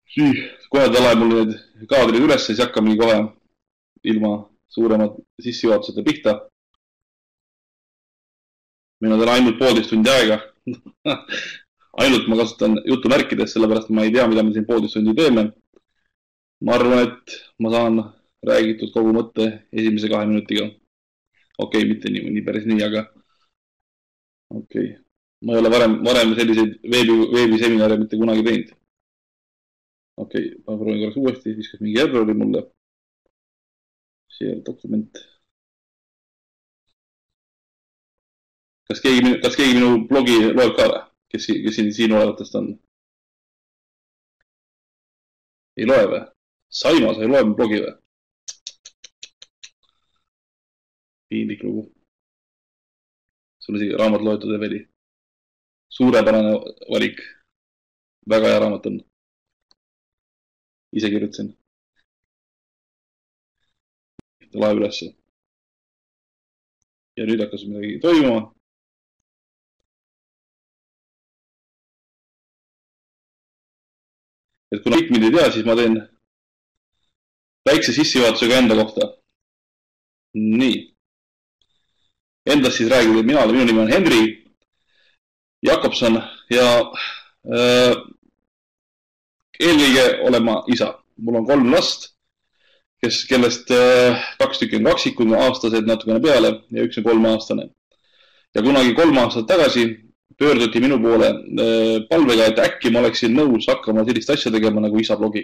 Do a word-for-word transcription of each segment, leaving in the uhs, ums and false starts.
Siis kohe ta laeb mul need kaadrid üles, siis hakkamegi kohe ilma suuremat sissejuhatuseta pihta. Meil on täna ainult poolteist tundi aega. Ainult ma kasutan jutumärkides, sellepärast ma ei tea, mida me siin poolteist tundi teeme. Ma arvan, et ma saan räägitud kogu mõtte esimese kahe minutiga. Okei, mitte nii, nii päris nii, aga okei. Ma ei ole varem, varem selliseid veebi, veebiseminare mitte kunagi teinud. Okei, ma proovin korraks uuesti, viskas mingi errori mulle. Share dokument. Kas keegi, kas keegi minu blogi loeb ka või? Kes, kes siin, siin olevatest on? Ei loe või? Saima, sa ei loe mu blogi või? Piinlik lugu. Sul isegi raamat loetud ei veli. Suurepärane valik. Väga hea raamat on. Ise kirjutasin. Ta laeb ülesse. Ja nüüd hakkas midagi toimuma. Et kuna kõik mind ei tea, siis ma teen väikse sissejuhatusega enda kohta. Nii. Endast siis räägib, et mina olen, minu nimi on Henri Jakobson ja äh, eelkõige olen ma isa. Mul on kolm last, kes, kellest äh, kaks tükki on kaksikud, aastased natukene peale ja üks on kolme aastane. Ja kunagi kolm aastat tagasi pöörduti minu poole äh, palvega, et äkki ma oleksin nõus hakkama sellist asja tegema nagu isa blogi.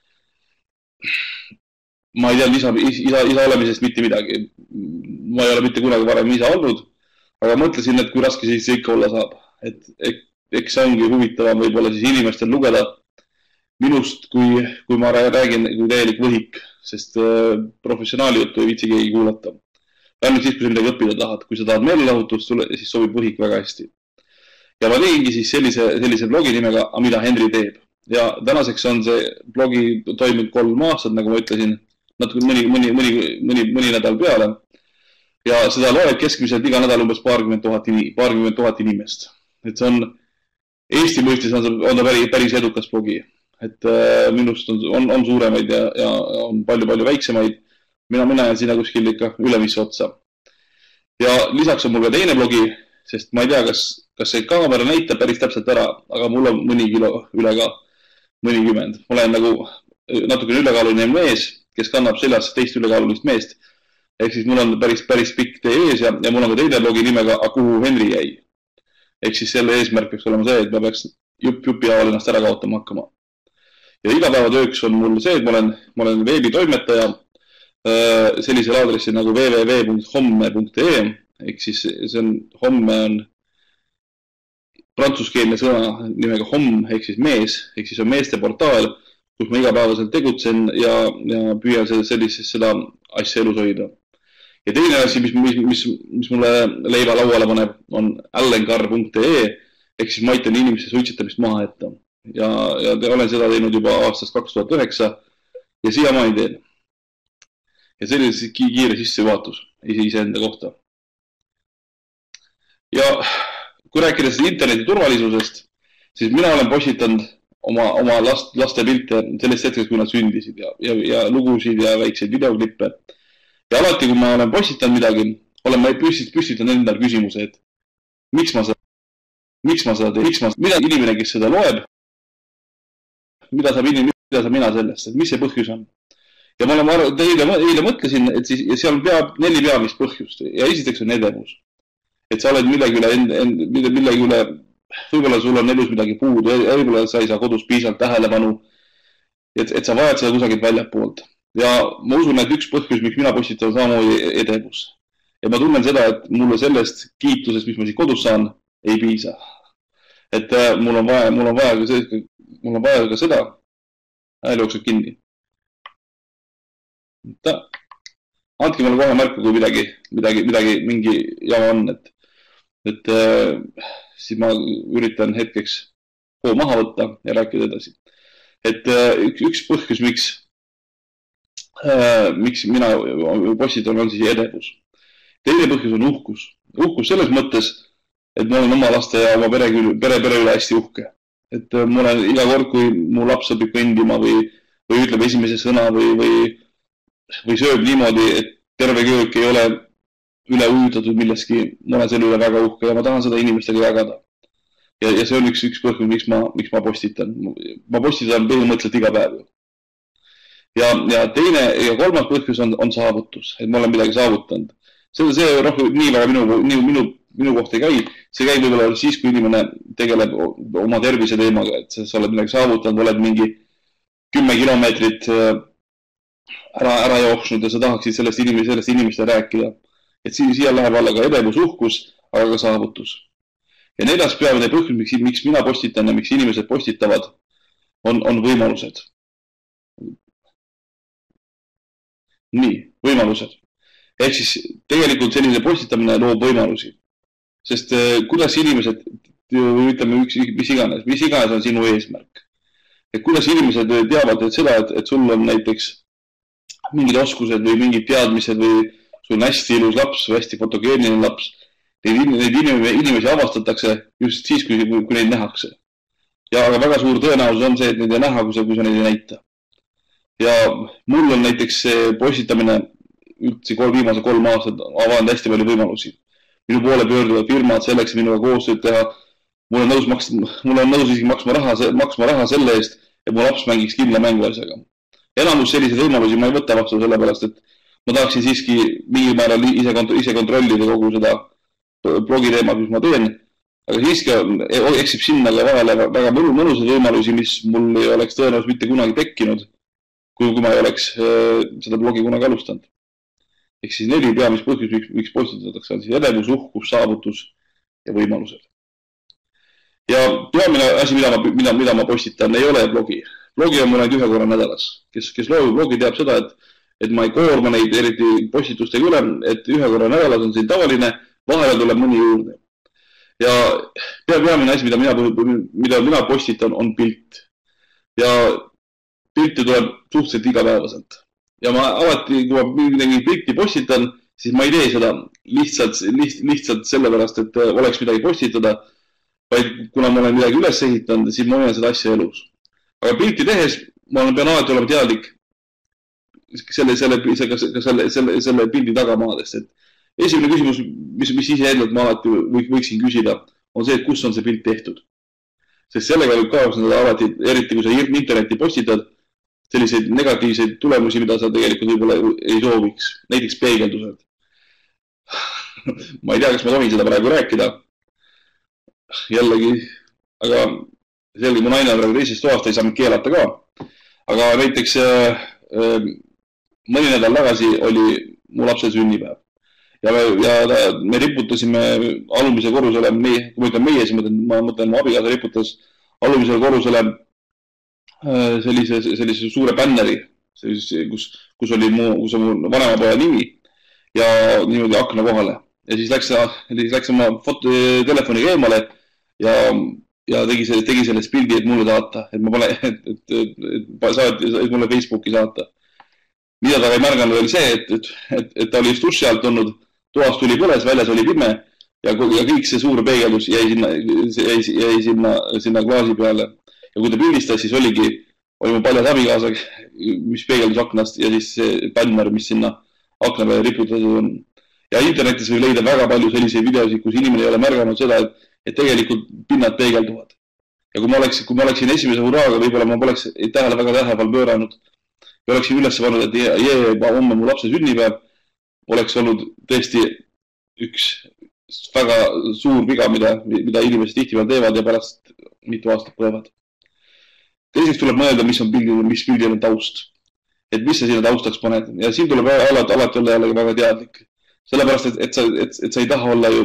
Ma ei tea isa, isa, isa olemisest mitte midagi. Ma ei ole mitte kunagi varem isa olnud, aga mõtlesin, et kui raske siis ikka olla saab. Et, et eks see ongi huvitavam võib-olla siis inimestel lugeda minust, kui, kui ma räägin kui täielik võhik, sest äh, professionaali juttu ei viitsi keegi kuulata. Ainult siis, kui sa midagi õppida tahad. Kui sa tahad meelelahutust, siis sobib võhik väga hästi. Ja ma tegingi siis sellise, sellise blogi nimega, mida Henri teeb. Ja tänaseks on see blogi toiminud kolm aastat, nagu ma ütlesin, natuke mõni, mõni, mõni, mõni, mõni nädal peale. Ja seda loeb keskmiselt iga nädal umbes paarkümmend tuhat, paarkümmend tuhat inimest. Et see on, Eesti mõistes on, on ta päris, päris edukas blogi. Et äh, minust on, on, on suuremaid ja, ja on palju-palju väiksemaid. Mina, mina jään sinna kuskil ikka ülemisse otsa. Ja lisaks on mul ka teine blogi, sest ma ei tea, kas, kas see kaamera näitab päris täpselt ära, aga mul on mõni kilo üle ka, mõnikümmend. Ma olen nagu natukene ülekaaluline mees, kes kannab seljas teist ülekaalulist meest. Ehk siis mul on päris, päris pikk tee ees ja, ja mul on ka teine blogi nimega, kuhu Henri jäi. Ehk siis selle eesmärk peaks olema see, et ma peaks jupp jupi ajal ennast ära kaotama hakkama. Ja igapäevatööks on mul see, et ma olen, ma olen veebitoimetaja äh, sellisel aadressil nagu w w w punkt homme punkt e. Ehk siis see on, homme on prantsuskeelne sõna nimega homm, ehk siis mees, ehk siis on meeste portaal, kus ma igapäevaselt tegutsen ja, ja püüan sellisest seda asja elus hoida. Ja teine asi, mis, mis, mis, mis mulle leiva lauale paneb, on allenkar punkt e, ehk siis ma aitan inimeste suitsetamist maha jätta. Ja, ja olen seda teinud juba aastast kaks tuhat üheksa ja siiamaani teen. Ja selline kiire sissejuhatus iseenda kohta. Ja kui rääkides interneti turvalisusest, siis mina olen postitanud oma, oma last, laste pilte sellest hetkest, kui nad sündisid ja, ja, ja lugusid ja väikseid videoklippe. Ja alati, kui ma olen postitanud midagi, olen ma püstitanud endal küsimuse, et miks ma seda, miks ma seda teen, miks ma, mida inimene, kes seda loeb, mida saab inimene, mida saab mina sellest, et mis see põhjus on. Ja ma olen eile, eile mõtlesin, et siis, ja seal on pea, neli peamist põhjust ja esiteks on edevus. Et sa oled millegi üle, end, end, millegi üle, võib-olla sul on elus midagi puudu, võib-olla sa ei saa kodus piisavalt tähelepanu, et, et sa vajad seda kusagilt väljapoolt. Ja ma usun, et üks põhjus, miks mina postitan samamoodi edevus. Ja ma tunnen seda, et mulle sellest kiitusest, mis ma siit kodus saan, ei piisa. Et äh, mul on vaja, mul on vaja ka, see, mul on vaja ka seda, hääl jookseb kinni. Ta, andke mulle kohe märku, kui midagi, midagi, midagi, mingi jama on, et, et äh, siis ma üritan hetkeks hoo maha võtta ja rääkida edasi. Et äh, üks, üks põhjus, miks Äh, miks mina postitan, on siis edevus. Teine põhjus on uhkus. Uhkus selles mõttes, et ma olen oma laste ja oma pere, pere, pere üle hästi uhke. et mulle iga kord, kui mu laps õpib kõndima või, või ütleb esimese sõna või, või, või sööb niimoodi, et terve köök ei ole üle ujutatud milleski, ma olen selle üle väga uhke ja ma tahan seda inimestega jagada. Ja, ja see on üks, üks põhjus, miks ma, miks ma postitan. Ma postitan põhimõtteliselt iga päev. Ja, ja teine ja kolmas põhjus on, on saavutus, et ma olen midagi saavutanud. See, see rohkem nii väga minu, minu, minu, minu kohta ei käi. See käib võib-olla siis, kui inimene tegeleb oma tervise teemaga, et sa oled midagi saavutanud, oled mingi kümme kilomeetrit ära, ära jooksnud ja sa tahaksid sellest, inimest, sellest inimestele rääkida. Et siin, siia läheb alla ka edevus, uhkus, aga ka saavutus. Ja neljas peamine põhjus, miks, miks mina postitan ja miks inimesed postitavad, on, on võimalused. Nii, võimalused. Ehk siis tegelikult selline postitamine loob võimalusi. Sest kuidas inimesed, ütleme, mis iganes, mis iganes on sinu eesmärk. Et kuidas inimesed teavad, et seda, et, et sul on näiteks mingid oskused või mingid teadmised või sul on hästi ilus laps või hästi fotogeeniline laps. Neid, neid inimesi avastatakse just siis, kui, kui, kui neid nähakse. Ja aga väga suur tõenäosus on see, et neid ei näha, kui sa, kui sa neid ei näita. Ja mul on näiteks see postitamine üldse kolm, viimase kolm aastat avanud hästi palju võimalusi. Minu poole pöörduvad firmad selleks, minuga koostööd teha. Mul on nõus, maks, mul on nõus isegi maksma raha, maksma raha selle eest, et mu laps mängiks kindla mänguasjaga. Enamus selliseid võimalusi ma ei võta vastu sellepärast, et ma tahaksin siiski mingi määral ise, ise kontrollida kogu seda blogi teemat, mis ma teen. Aga siiski eksib sinna vahele väga mõnusad võimalusi, mis mul ei oleks tõenäoliselt mitte kunagi tekkinud, kui, kui ma ei oleks seda blogi kunagi alustanud. Ehk siis neli peamist põhjus, miks, miks postitatakse, on siis edevus, uhkus, saavutus ja võimalused. Ja peamine asi, mida ma, mida, mida ma postitan, ei ole blogi. Blogi on mul ainult ühe korra nädalas. Kes, kes loobib blogi, teab seda, et, et ma ei koorma neid eriti postitustega üle, et ühe korra nädalas on siin tavaline, vahele tuleb mõni juurde. Ja peamine asi, mida mina, mida mina postitan, on pilt. Ja pilti tuleb suhteliselt igapäevaselt. Ja ma alati, kui ma midagi pilti postitan, siis ma ei tee seda lihtsalt, liht, lihtsalt sellepärast, et oleks midagi postitada, vaid kuna ma olen midagi üles ehitanud, siis ma olen seda asja elus. Aga pilti tehes ma pean alati olema teadlik selle, selle, selle, selle, selle, selle pildi tagamaadest. Et esimene küsimus, mis, mis ise endalt ma alati võiksin küsida, on see, et kus on see pilt tehtud. Sest sellega võib kaasneda alati, eriti kui sa internetti postitad, selliseid negatiivseid tulemusi, mida sa tegelikult võib-olla ei sooviks. Näiteks peegeldused. Ma ei tea, kas ma tohin seda praegu rääkida. Jällegi, aga selge, mu naine on praegu teisest toast, ei saa mind keelata ka. Aga näiteks mõni nädal tagasi oli mu lapse sünnipäev. Ja me, ja me riputasime alumise korrusele, meie, kui ma ütlen meie, siis ma mõtlen, mu abikaasa riputas alumisele korrusele sellise, sellise suure bänneri, kus, kus oli mu, kus on mu vanemapoja nimi ja niimoodi akna kohale. Ja siis läks, siis läks oma foto, telefoniga eemale ja, ja tegi, tegi sellest pildi, et mulle saata, et ma pole, et, et, et, saati, et mulle Facebooki saata. Mida ta ei märganud oli see, et, et, et, et ta oli just duši alt olnud, toast tuli põles, väljas oli pime ja, ja kõik see suur peegeldus jäi sinna, jäi, jäi sinna, sinna klaasi peale. Ja kui ta pildistas, siis oligi, oli mu paljas abikaasa, mis peegeldus aknast ja siis see bänner, mis sinna akna peale riputatud on. Ja internetis võib leida väga palju selliseid videosid, kus inimene ei ole märganud seda, et, et tegelikult pinnad peegelduvad. Ja kui ma, oleks, kui ma oleksin esimese hurraaga, võib-olla ma poleks tähele väga tähelepanu pööranud ja oleksin üles pannud, et jee, homme mu lapse sünnipäev, oleks olnud tõesti üks väga suur viga, mida, mida inimesed tihtipeale teevad ja pärast mitu aastat põevad. Teiseks tuleb mõelda, mis on pildil, mis pildil on taust. Et mis sa sinna taustaks paned. Ja siin tuleb alati, alati olla jällegi väga teadlik. Sellepärast, et, et, sa, et, et sa ei taha olla ju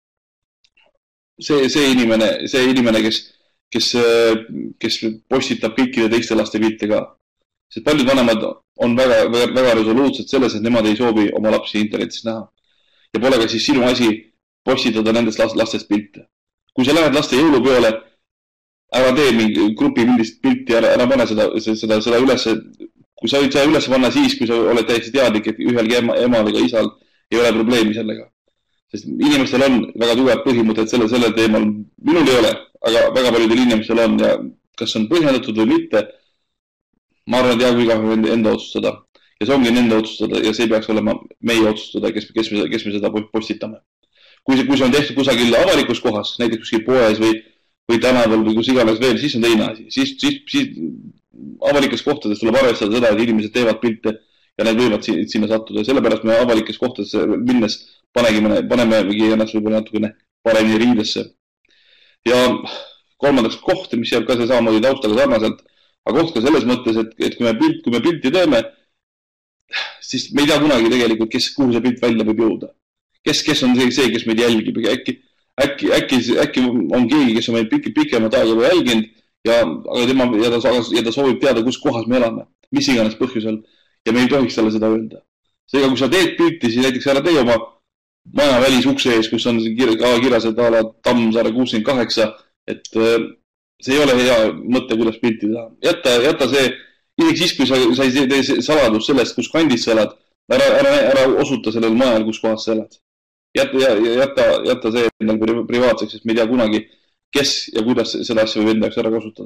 see, see inimene, see inimene kes, kes, kes postitab kõikide teiste laste pilte ka. Sest paljud vanemad on väga, väga, väga resoluutsed selles, et nemad ei soovi oma lapsi internetis näha. Ja pole ka siis sinu asi postitada nendest lastest pilte. Kui sa lähed laste jõulupeole, ära tee mingi grupi millist pilti, ära, ära pane seda, seda, seda üles, kui sa võid seda üles panna siis, kui sa oled täiesti teadlik, et ühelgi ema, emal ega isal ei ole probleemi sellega. Sest inimestel on väga tugevad põhimõtted selle, selle teemal, minul ei ole, aga väga paljudel inimestel on ja kas on põhjendatud või mitte. Ma arvan, et jah, kui igaühe enda otsustada ja see ongi nende otsustada ja see peaks olema meie otsustada, kes, kes, me, kes me seda postitame. Kui see, kui see on tehtud kusagil avalikus kohas, näiteks kuskil poes või, või tänaval või kus iganes veel, siis on teine asi. Siis, siis, siis avalikes kohtades tuleb arvestada seda, et inimesed teevad pilte ja need võivad sinna sattuda ja sellepärast me avalikes kohtades minnes panegime, panemegi ennast võib-olla natukene paremini riidesse. Ja kolmandaks koht, mis jääb ka see samamoodi taustaga sarnaselt, aga koht ka selles mõttes, et, et kui me pilt, kui me pilti teeme, siis me ei tea kunagi tegelikult, kes, kuhu see pilt välja võib jõuda. Kes, kes on see, see, kes meid jälgib. Äkki, äkki, äkki, äkki on keegi, kes on meid pik, pikemat aega või jälginud ja, aga tema, ja, ta, ja ta soovib teada, kus kohas me elame, mis iganes põhjusel ja me ei tohiks talle seda öelda. Seega, kui sa teed pilti, siis näiteks ära tee oma maja välis ukse ees, kus on kirjas, et ala Tammsaare kuuskümmend kaheksa, et see ei ole hea mõte, kuidas pilti teha. Jätta, jätta see, isegi siis, kui sa, sa ei tee saladus sellest, kus kandis sa elad, ära, ära, ära osuta sellel majal, kus kohas sa elad. Jätta, jätta, jätta see endal privaatseks, sest me ei tea kunagi, kes ja kuidas seda asja võib enda jaoks ära kasutada.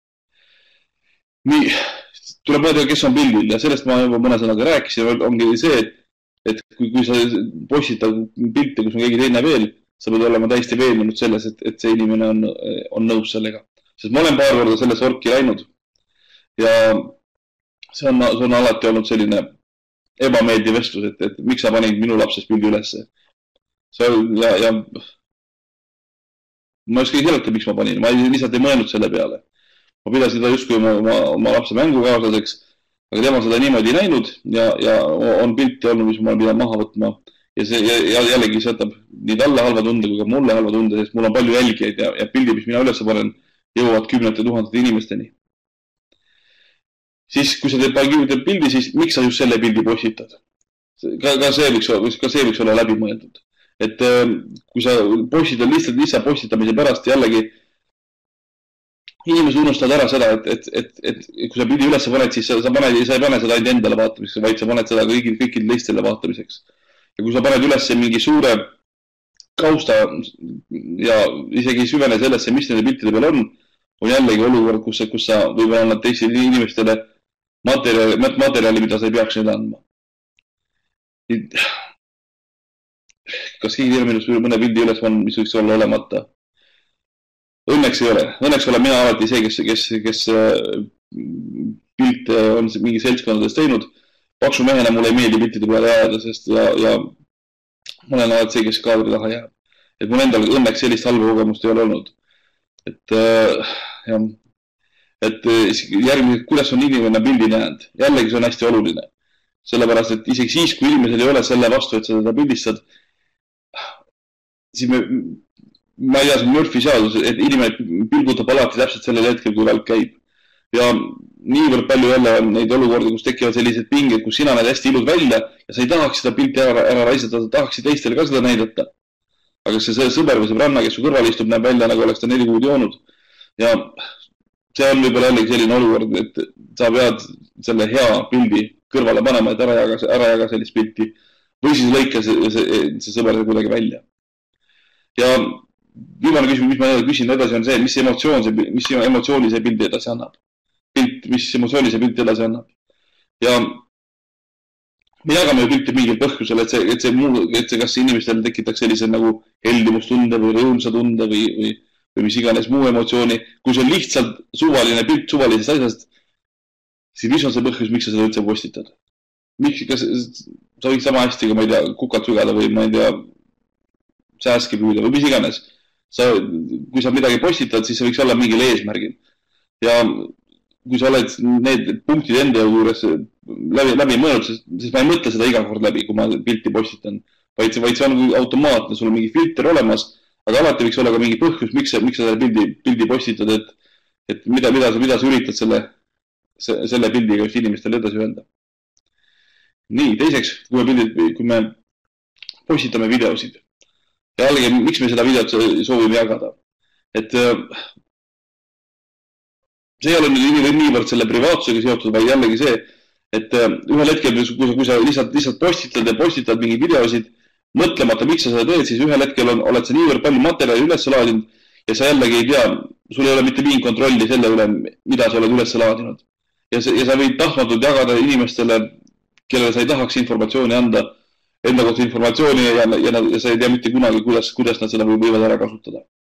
Nii, tuleb mõelda, kes on pildil ja sellest ma juba mõne sõnaga rääkisin, ongi see, et, et kui, kui sa postitad pilte, kus on keegi teine veel, sa pead olema täiesti veendunud selles, et, et see inimene on, on nõus sellega. Sest ma olen paar korda selles orki läinud ja see on, see on alati olnud selline ebameeldiv vestlus, et, et miks sa panid minu lapsest pildi ülesse. See, ja, ja ma ei seleta, miks ma panin, ma lihtsalt ei mõelnud selle peale. Ma pidasin seda justkui oma, oma, oma lapse mängukaaslaseks, aga tema seda niimoodi näinud ja, ja on pilti olnud, mis ma pidan maha võtma. Ja see ja jällegi see jätab nii talle halva tunde kui ka mulle halva tunde, sest mul on palju jälgijaid ja, ja pildi, mis mina üles panen, jõuavad kümnete tuhandete inimesteni. Siis, kui sa teed pildi, siis miks sa just selle pildi postitad? Ka, ka, see, võiks, ka see võiks olla läbi mõeldud. Et kui sa postitad lihtsalt lihtsalt postitamise pärast jällegi inimesed unustavad ära seda, et, et, et, et, et kui sa pildi üles paned, siis sa, sa, paned, sa ei pane seda ainult endale vaatamiseks, vaid sa paned seda kõigil, kõikil teistele vaatamiseks. Ja kui sa paned üles mingi suure kausta ja isegi süvene sellesse, mis nende piltide peal on, on jällegi olukord, kus, kus sa võib-olla annad teistele inimestele materjali, materjali, mida sa ei peaks neile andma. Kas keegi teile minust mõne pildi üles on, mis võiks olla olemata? Õnneks ei ole. Õnneks olen mina alati see, kes, kes, kes pilte on mingi seltskondades teinud. Paksu mehena mulle ei meeldi piltide peale jääda, sest ja, ja ma olen alati see, kes kaadri taha jääb. Et mul endal õnneks sellist halba kogemust ei ole olnud. Et, ja, et järgmine, kuidas on inimene pildini jäänud? Jällegi see on hästi oluline. Sellepärast, et isegi siis, kui inimesel ei ole selle vastu, et sa teda pildistad, siis me, ma ei tea, see Murphy seadus, et inimene pilgutab alati täpselt sellel hetkel, kui välk käib. Ja niivõrd palju jälle on neid olukordi, kus tekivad sellised pinged, kus sina näed hästi ilud välja ja sa ei tahaks seda pilti ära, ära raisata, tahaksid teistele ka seda näidata. Aga see, see sõber või sõbranna, kes su kõrval istub, näeb välja, nagu oleks ta neli kuud joonud. Ja see on võib-olla jällegi selline olukord, et sa pead selle hea pildi kõrvale panema, et ära jaga, ära jaga sellist pilti. Või siis lõika see, see, see sõber kuidagi välja. Ja viimane küsimus, mis ma küsin edasi, on see, mis emotsioon see, mis emotsiooni see pildi edasi annab. Pilt, mis emotsiooni see pilti edasi annab. Ja me jagame ju pilti mingil põhjusel, et see, et see, muu, et see kas inimestel tekitaks sellise nagu heldimustunde või rõõmsa tunde või, või, või mis iganes muu emotsiooni. Kui see on lihtsalt suvaline pilt suvalisest asjast, siis mis on see põhjus, miks sa seda üldse postitad? Miks, kas sa võiks sama hästi, kui ma ei tea, kukat sügada või ma ei tea, sääski püüda või mis iganes. Sa, kui sa midagi postitad, siis see võiks olla mingil eesmärgil. Ja kui sa oled need punktid enda juures läbi, läbi mõelnud, siis ma ei mõtle seda iga kord läbi, kui ma pilti postitan. Vaid, vaid see on automaatne, sul on mingi filter olemas, aga alati võiks olla ka mingi põhjus, miks sa, miks sa selle pildi, pildi postitad, et, et mida, mida, mida sa üritad selle, selle pildiga just inimestele edasi öelda. Nii, teiseks, kui me, pildid, kui me postitame videosid. Ja jällegi, miks me seda videot soovime jagada? Et see ei ole nüüd niivõrd selle privaatsusega seotud, vaid jällegi see, et ühel hetkel, kui sa, kui sa lihtsalt, lihtsalt postitad ja postitad mingi videosid, mõtlemata, miks sa seda teed, siis ühel hetkel on, oled sa niivõrd palju materjali üles laadinud ja sa jällegi ei tea, sul ei ole mitte mingit kontrolli selle üle, mida sa oled üles laadinud. Ja sa, ja sa võid tahtmatult jagada inimestele, kellele sa ei tahaks informatsiooni anda, enda kohta informatsiooni ja, ja, ja sa ei tea mitte kunagi, kuidas, kuidas nad seda võivad ära kasutada.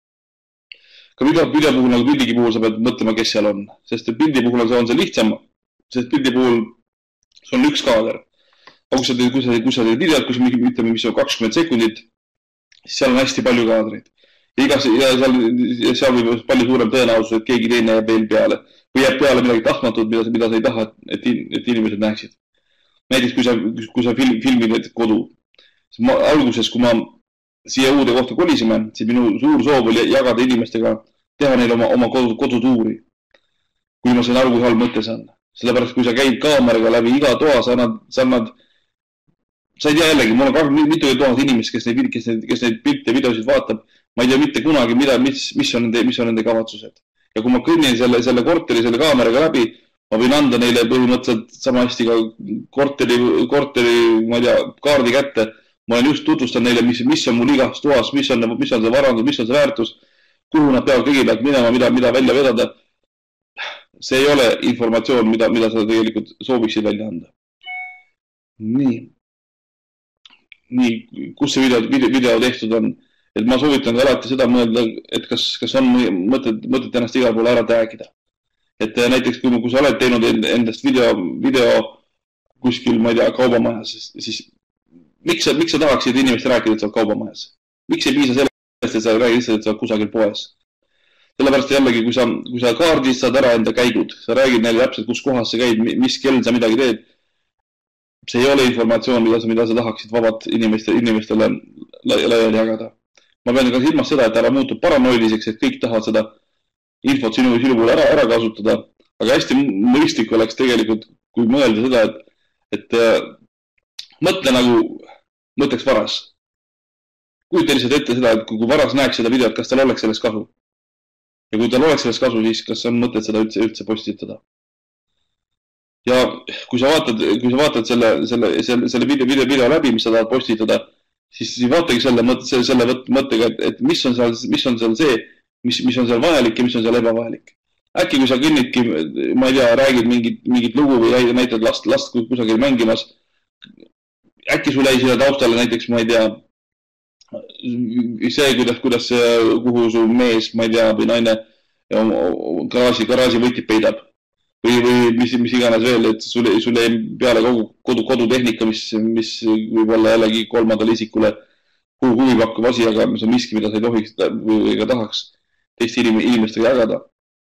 Ka video, video puhul nagu pildigi puhul sa pead mõtlema, kes seal on. Sest pildi puhul on see lihtsam, sest pildi puhul sul on üks kaader. Aga kui sa teed, kui sa teed, kui sa teed videot, kui sa ütleme, mis on kakskümmend sekundit, siis seal on hästi palju kaadreid. Ja, igas, ja seal, ja seal võib palju suurem tõenäosus, et keegi teine jääb veel peale. Või jääb peale midagi tahtmatut, mida, mida sa ei taha, et, et inimesed näeksid. Näiteks, kui sa, kui sa film, filmid kodu. Ma, alguses, kui ma siia uude kohta kolisime, siis minu suur soov oli jagada inimestega, teha neile oma, oma kodu, kodutuuri. Kui ma sain aru, kui halb mõte see on. Sellepärast, kui sa käid kaameraga läbi iga toa, sa annad, sa annad, sa ei tea jällegi, mul on mitu tuhat inimest, kes neid, kes neid, kes neid pilte ja videosid vaatab. Ma ei tea mitte kunagi, mida, mis, mis, on nende, mis on nende kavatsused. Ja kui ma kõnnin selle, selle korteri, selle kaameraga läbi, ma võin anda neile põhimõtteliselt sama hästi ka korteri, korteri, ma ei tea, kaardi kätte. Ma olen just tutvustan neile, mis, mis on mul igas toas, mis on, mis on see varandus, mis on see väärtus, kuhu nad peavad kõigepealt minema, mida, mida välja vedada. See ei ole informatsioon, mida, mida sa tegelikult sooviksid välja anda. Nii. Nii, kus see video, video, video tehtud on? Et ma soovitan ka alati seda mõelda, et kas, kas on mõtet, mõtet ennast igal pool ära täägida. Et näiteks, kui, kui sa oled teinud endast video, video kuskil, ma ei tea, kaubamajas, siis miks sa, miks sa tahaksid inimest rääkida, et sa oled kaubamajas? Miks ei piisa sellest, et sa räägid lihtsalt, et sa oled kusagil poes? Sellepärast jällegi, kui sa, kui sa kaardist saad ära enda käigud, sa räägid neile täpselt, kus kohas sa käid, mis kell sa midagi teed, see ei ole informatsioon, mida sa, mida sa tahaksid vabalt inimestele, inimestele laiali jagada. Ma pean ka silmas seda, et ära muutub paranoiliseks, et kõik tahavad seda infot sinu, sinu puhul ära, ära kasutada. Aga hästi mõistlik oleks tegelikult, kui mõelda seda, et, et mõtle nagu, mõtleks varas. Kujuta lihtsalt ette seda, et kui varas näeks seda videot, kas tal oleks sellest kasu. Ja kui tal oleks sellest kasu, siis kas on mõtet seda üldse, üldse postitada. Ja kui sa vaatad, kui sa vaatad selle, selle, selle, selle video, video, video läbi, mis sa tahad postitada, siis vaatagi selle, selle mõttega, et, et mis, on seal, mis on seal see, mis, mis on seal vajalik ja mis on seal ebavajalik. Äkki kui sa kõnnidki, ma ei tea, räägid mingit, mingit lugu või näitad last, last kusagil mängimas, äkki sul jäi siia taustale näiteks, ma ei tea, see, kuidas, kuidas, kuhu su mees, ma ei tea, või naine garaaži, garaaži võtib peidab. Või, või mis, mis iganes veel, et sul, sul jäi peale kogu kodu, kodutehnika, mis, mis võib olla jällegi kolmandale isikule huvi pakkuv asi, aga mis on miski, mida sa ei tohiks või ka tahaks teiste inimestega jagada.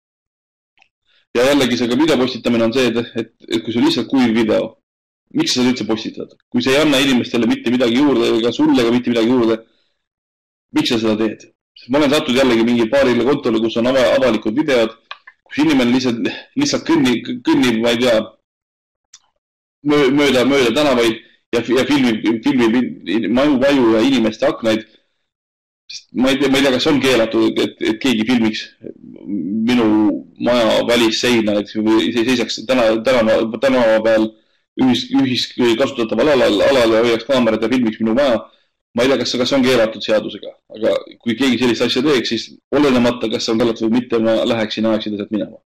Ja jällegi see ka video postitamine on see, et, et, et kui sul lihtsalt kuiv video, miks sa üldse postitad? Kui sa ei anna inimestele mitte midagi juurde ega sulle ka mitte midagi juurde, miks sa seda teed? Sest ma olen sattud jällegi mingi paarile kontole, kus on avalikud videod, kus inimene lihtsalt, lihtsalt kõnnib, kõnnib, ma ei tea, mööda, mööda tänavaid ja, ja filmib, filmib maju, maju ja inimeste aknaid. Ma ei tea, ma ei tea, kas on keelatud, et, et keegi filmiks minu maja välisseina, et või seisaks täna, täna, tänava peal ühis, ühis kasutataval alal, alal ja hoiaks kaamerat ja filmiks minu maja. Ma ei tea, kas, kas on keelatud seadusega, aga kui keegi sellist asja teeks, siis olenemata, kas on keelatud või mitte, ma läheksin aegsin sealt minema.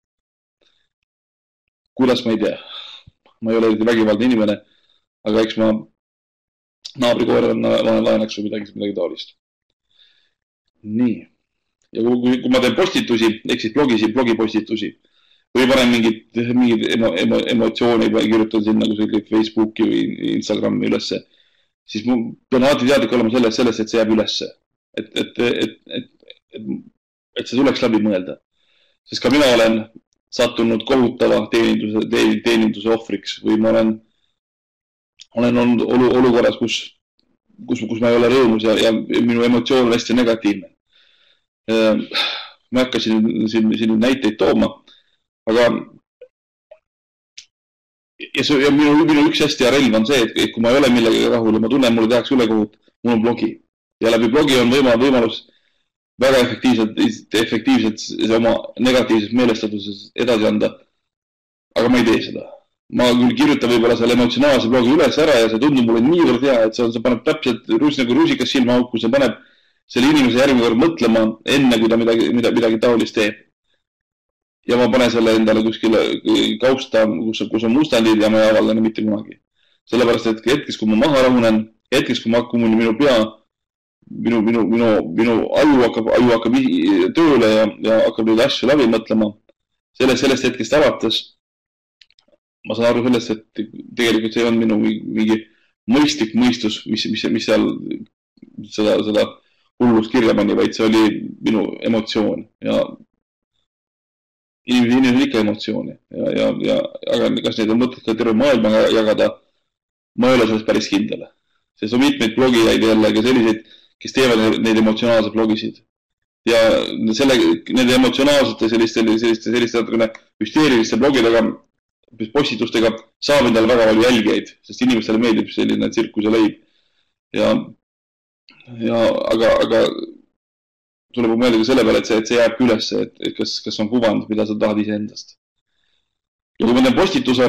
Kuidas ma ei tea? Ma ei ole vägivaldne inimene, aga eks ma naabrikoorel laenaks või midagi, midagi taolist. Nii. Ja kui, kui ma teen postitusi, ehk siis blogisi, blogipostitusi, või panen mingid, mingid emo, emo, emotsiooni või kirjutan sinna kusagil Facebooki või Instagrami ülesse, siis ma pean alati teadlik olema sellest, sellest, et see jääb ülesse. Et, et, et, et, et, et see tuleks läbi mõelda. Sest ka mina olen sattunud kohutava teeninduse, teeninduse ohvriks või ma olen, olen olnud olu, olukorras, kus, kus, kus ma ei ole rõõmus ja, ja minu emotsioon on hästi negatiivne. Ma hakkasin siin, siin näiteid tooma, aga ja, see, ja minu, minu üks hästi hea relv on see, et, et kui ma ei ole millegagi rahul ja ma tunnen, mulle tehakse ülekohut, mul on blogi. Ja läbi blogi on võimalus, võimalus väga efektiivselt, efektiivselt oma negatiivses meelestatuses edasi anda. Aga ma ei tee seda. Ma küll kirjutan võib-olla selle emotsionaalse blogi üles ära ja see tundub mulle niivõrd hea, et see, on, see paneb täpselt rus, nagu rusikas silma auku, see paneb selle inimese järgmine kord mõtlema enne, kui ta midagi, midagi, midagi taolist teeb. Ja ma panen selle endale kuskile kausta, kus, kus on mustandid ja ma ei avalda mitte kunagi. Sellepärast, et hetkes, kui ma maha rahunen, hetkes, kui ma hakkun minu pea, minu, minu, minu, minu aju hakkab, aju hakkab tööle ja, ja hakkab neid asju läbi mõtlema, sellest, sellest hetkest alates ma saan aru sellest, et tegelikult see on minu mingi mõistlik mõistus, mis, mis, mis seal seda, seda hullust kirja pani, vaid see oli minu emotsioon ja inimesed, inimesed ikka emotsiooni ja, ja, ja aga kas neid on mõtet ka terve maailmaga jagada, ma ei ole sellest päris kindel. Sest on mitmeid blogijaid jälle ka selliseid, kes teevad neid emotsionaalseid blogisid. Ja selle, nende emotsionaalsete selliste, selliste, selliste, selliste hüsteeriliste blogidega, postitustega saab endale väga palju jälgijaid, sest inimestele meeldib selline tsirkus ja leib. Ja, ja aga, aga tuleb mõelda ka selle peale, et see, et see jääb üles, et, et kas, kas on kuvand, mida sa tahad ise endast. Ja kui ma teen postituse,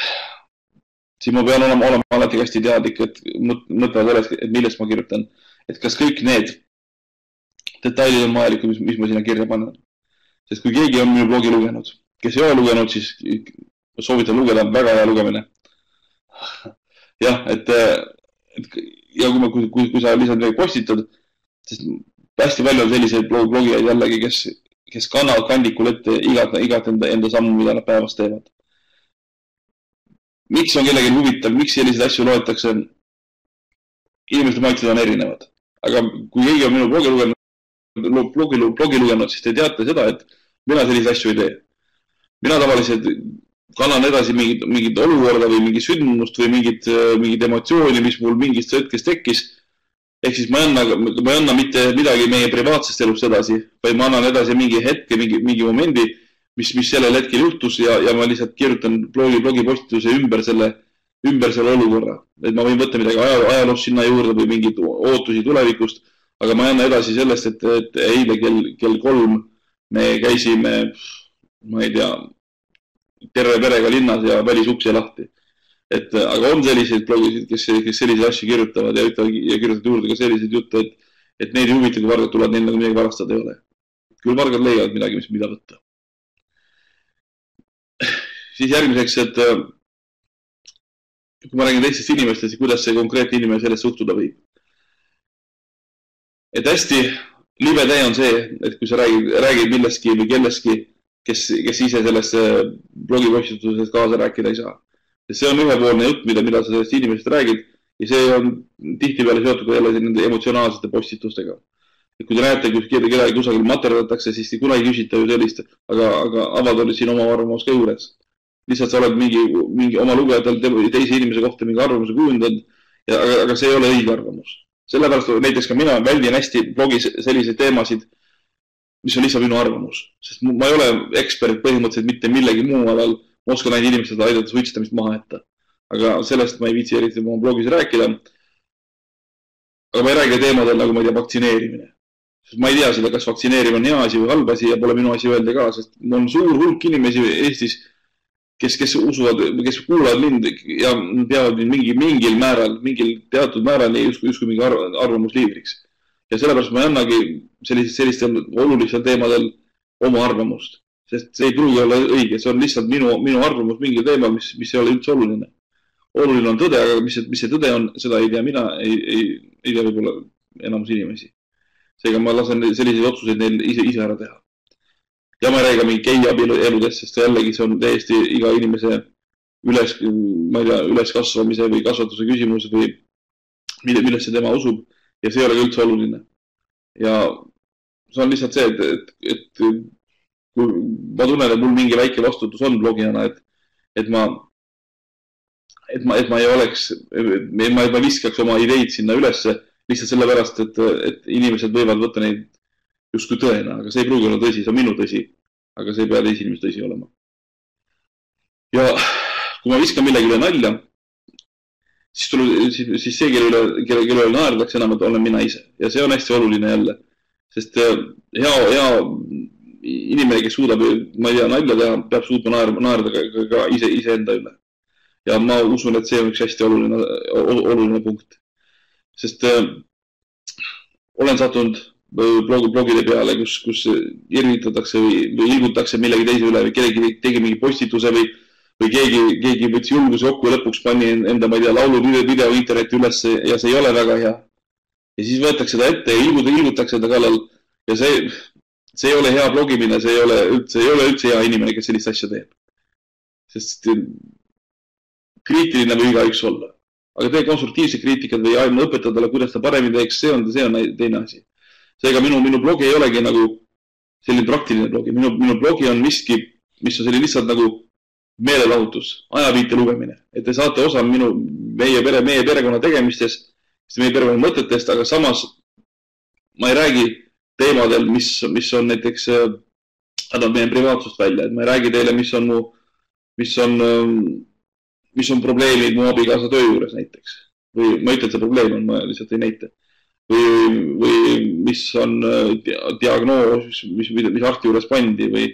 siis ma pean olema, olema alati hästi teadlik, et mõtlevad sellest, et millest ma kirjutan. Et kas kõik need detailid on vajalikud, mis, mis ma sinna kirja panen. Sest kui keegi on minu blogi lugenud, kes ei ole lugenud, siis soovitan lugeda, väga hea lugemine. Jah, et, et ja kui, ma, kui, kui, kui sa lihtsalt veel postitad, sest hästi palju on selliseid blogijaid jällegi, kes, kes kannavad kandikul ette igat, igat enda, enda sammu, mida nad päevas teevad. Miks on kellegi huvitav, miks selliseid asju loetakse? Inimeste maitsed on erinevad. Aga kui keegi on minu blogi lugenud, blogi, blogi lugenud, siis te teate seda, et mina selliseid asju ei tee. Mina tavaliselt kannan edasi mingit, mingit olukorda või mingit sündmust või mingit, mingit emotsiooni, mis mul mingist hetkest tekkis. Ehk siis ma ei anna, ma ei anna mitte midagi meie privaatsest elust edasi, vaid ma annan edasi mingi hetke, mingi, mingi momendi, mis, mis sellel hetkel juhtus ja, ja ma lihtsalt kirjutan blogi, blogi postituse ümber selle, ümber selle olukorra. Et ma võin võtta midagi ajaloost sinna juurde või mingid ootusi tulevikust, aga ma ei anna edasi sellest, et, et eile kell, kell kolm me käisime, ma ei tea, terve perega linnas ja välisuks ja lahti. Et, aga on selliseid blogisid, kes, kes selliseid asju kirjutavad ja, ütavad, ja kirjutavad juurde ka selliseid jutte, et, et neid ei huvita, kui vargad tulevad, neil nagu midagi varastada ei ole. Küll vargad leiavad midagi, mis mida võtta. Siis järgmiseks, et kui ma räägin teistest inimestest, siis kuidas see konkreetne inimene sellest suhtuda võib. Et hästi libetäie on see, et kui sa räägid, räägid millestki või kelleski, kes, kes ise sellest blogipostitusest kaasa rääkida ei saa. See on ühepoolne jutt, mida, mida sa sellest inimesest räägid ja see on tihtipeale seotud jälle nende emotsionaalsete postitustega. Et kui te näete, kui kedagi kusagil materdatakse, siis te kunagi küsita ju sellist, aga, aga avaldada siin oma arvamus ka juures. Lihtsalt sa oled mingi, mingi oma lugejatel teise inimese kohta mingi arvamuse kujundanud, ja, aga, aga see ei ole õige arvamus. Sellepärast näiteks ka mina väldin hästi blogis selliseid teemasid, mis on lihtsalt minu arvamus. Sest ma ei ole ekspert põhimõtteliselt mitte millegi muu alal, ma oskan ainult inimesed aidata suitsetamist maha jätta. Aga sellest ma ei viitsi eriti oma blogis rääkida. Aga ma ei räägi teemadel, nagu ma ei tea, vaktsineerimine. Sest ma ei tea seda, kas vaktsineerimine on hea asi või halb asi ja pole minu asi öelda ka, sest on suur hulk inimesi Eestis, kes, kes usuvad, kes kuulavad mind ja peavad mingi, mingil määral, mingil teatud määral justkui, justkui mingi arv, arvamusliidriks. Ja sellepärast ma ei annagi sellistel, sellistel olulistel teemadel oma arvamust. Sest see ei pruugi olla õige, see on lihtsalt minu, minu arvamus mingil teemal, mis, mis ei ole üldse oluline. Oluline on tõde, aga mis, mis see tõde on, seda ei tea mina, ei, ei, ei tea võib-olla enamus inimesi. Seega ma lasen selliseid otsuseid neil ise, ise ära teha. Ja ma ei räägi mingi gei abieludest, sest jällegi see on täiesti iga inimese üles, ma ei tea, üleskasvamise või kasvatuse küsimus või millesse tema usub ja see ei ole üldse oluline. Ja see on lihtsalt see, et, et, et kui ma tunnen, et mul mingi väike vastutus on blogijana, et, et, ma, et, ma, et ma ei oleks, ma, ma viskaks oma ideid sinna ülesse lihtsalt sellepärast, et, et inimesed võivad võtta neid justkui tõena, aga see ei pruugi olla tõsi, see on minu tõsi, aga see ei pea teisi inimesi tõsi olema. Ja kui ma viskan millegi üle nalja, siis, tuli, siis, siis see, kelle üle, kelle, kelle üle naerdaks enam, et olen mina ise. Ja see on hästi oluline jälle, sest hea, hea inimene, kes suudab, ma ei tea, nalja teha, peab suutma naerda, naerda ka, ka, ka ise, ise enda üle. Ja ma usun, et see on üks hästi oluline, oluline punkt. Sest olen sattunud blog, blogide peale, kus, kus irvitatakse või, või ilgutakse millegi teise üle või kellegi tegi mingi postituse või, või keegi, keegi võttis julguse kokku ja lõpuks pani enda, ma ei tea, laulu video interneti üles ja see ei ole väga hea. Ja siis võetakse seda ette ja ilgut, ilgutakse enda kallal ja see, see ei ole hea blogimine, see ei ole üldse, ei ole üldse hea inimene, kes sellist asja teeb. Sest kriitiline või igaüks olla. Aga tee konstruktiivse kriitikat või aina õpetada talle, kuidas ta paremini teeks, see on, see on teine asi. Seega minu, minu blogi ei olegi nagu selline praktiline blogi. Minu, minu blogi on miski, mis on selline lihtsalt nagu meelelahutus, ajaviite lugemine. Et te saate osa minu, meie, pere, meie perekonna tegemistes, meie perekonna mõtetest, aga samas ma ei räägi teemadel, mis, mis on näiteks, annab meie privaatsust välja. Et ma ei räägi teile, mis on mu, mis on, mis on probleemid mu abikaasa töö juures näiteks. Või ma ütlen, et see probleem on, ma lihtsalt ei näita. Või, või mis on diagnoos, mis, mis arsti juures pandi või,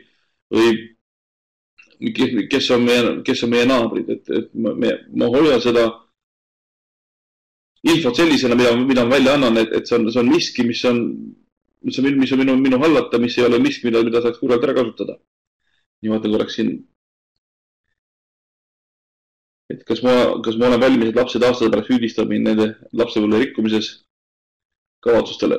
või kes on meie, kes on meie naabrid. Et, et ma, ma hoian seda infot sellisena, mida, mida ma välja annan, et, et see on, see on miski, mis on, mis on, mis on minu, minu hallata, mis ei ole miski, mida, mida saaks kurvalt ära kasutada. Nii vaatan korraks siin. Et kas ma, kas ma olen valmis, et lapsed aastade pärast süüdistab mind nende lapsepõlve rikkumises kavatsustele.